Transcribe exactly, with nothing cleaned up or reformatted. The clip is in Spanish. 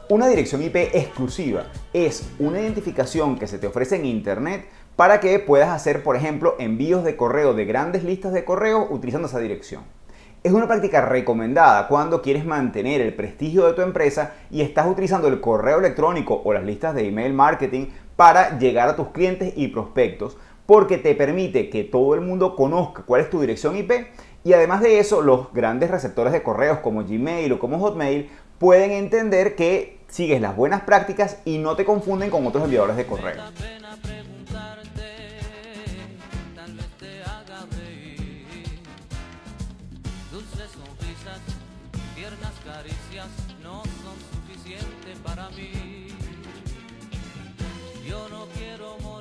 Una dirección I P exclusiva es una identificación que se te ofrece en Internet para que puedas hacer, por ejemplo, envíos de correo de grandes listas de correo utilizando esa dirección. Es una práctica recomendada cuando quieres mantener el prestigio de tu empresa y estás utilizando el correo electrónico o las listas de email marketing para llegar a tus clientes y prospectos, porque te permite que todo el mundo conozca cuál es tu dirección I P y además de eso los grandes receptores de correos como Gmail o como Hotmail pueden entender que sigues las buenas prácticas y no te confunden con otros enviadores de correo. Dulces sonrisas, tiernas caricias no son suficientes para mí. Yo no quiero morir.